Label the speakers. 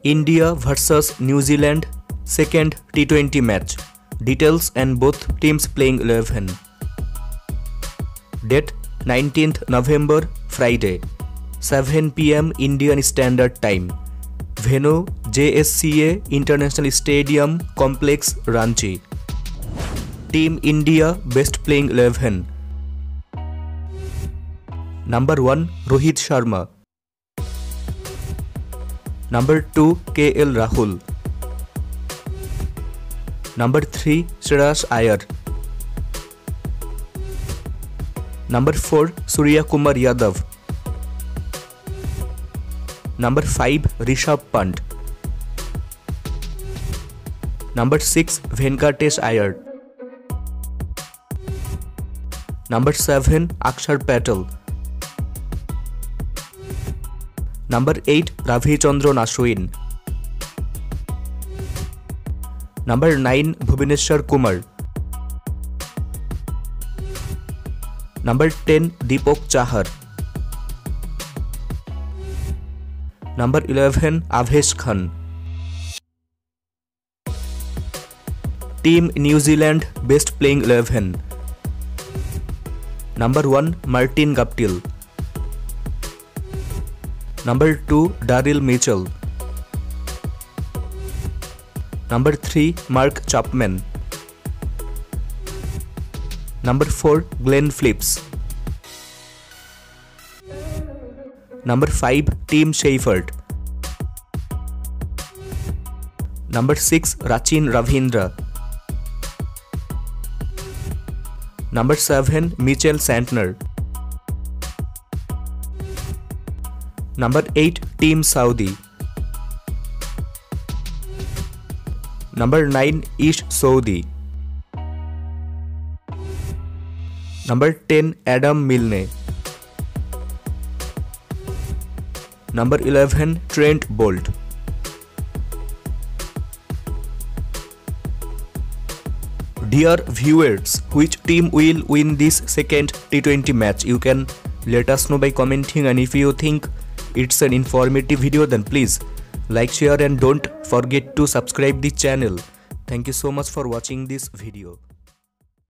Speaker 1: India versus New Zealand second T20 match. Details and both teams playing 11. Date 19th November Friday 7 PM Indian Standard Time. Venue JSCA International Stadium Complex, Ranchi. Team India best playing 11. Number 1 Rohit Sharma. Number 2 KL Rahul. Number 3 Shreyas Iyer. Number 4 Surya Kumar Yadav. Number 5 Rishabh Pant. Number 6 Venkatesh Iyer. Number 7 Akshar Patel. Number 8 Ravichandran Ashwin. Number 9 Bhubaneswar Kumar. Number 10 Deepak Chahar. Number 11 Avesh Khan. Team New Zealand best playing 11. Number 1 Martin Guptill. Number 2 Daryl Mitchell. Number 3 Mark Chapman. Number 4 Glenn Phillips. Number 5 Tim Shepherd. Number 6 Rachin Ravindra. Number 7 Mitchell Santner. Number 8 Team Saudi. Number 9 Ish Sodhi. Number 10 Adam Milne. Number 11 Trent Bolt. Dear viewers, which team will win this second T20 match? You can let us know by commenting, and if you think it's an informative video, then please like, share and don't forget to subscribe the channel. Thank you so much for watching this video.